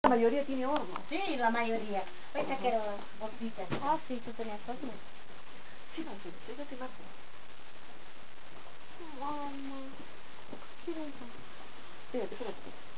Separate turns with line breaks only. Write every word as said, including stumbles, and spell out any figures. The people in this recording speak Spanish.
la mayoría tiene horno.
Sí, la mayoría. Ahorita
Ajá.
quiero las bolsitas.
Ah, sí, tú tenías horno.
Sí, Marcelo, siéntate, Marco.
Mamá.
Siéntate. Espérate, espérate.